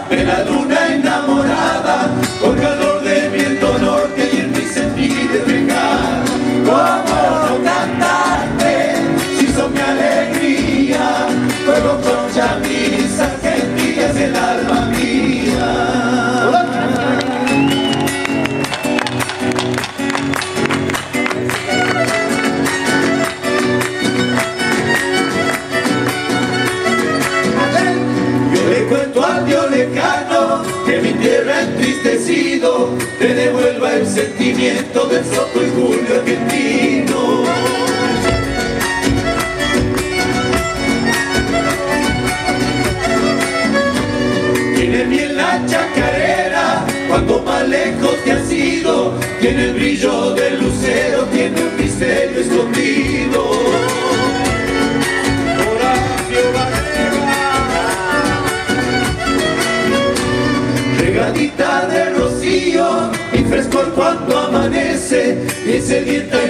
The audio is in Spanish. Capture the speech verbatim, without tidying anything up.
de la luna enamorada, con calor de viento norte y en mi sentir de pecar. ¿Cómo no cantarte si son mi alegría? Fuego con chamisas que brillas el alma mía. Que mi tierra entristecido te devuelva el sentimiento del Soto y Julio argentino. Tiene miel la chacarera cuando más lejos te has ido, tiene el brillo del lucero, tiene un misterio escondido. Regadita de rocío y frescor cuando amanece, y sedienta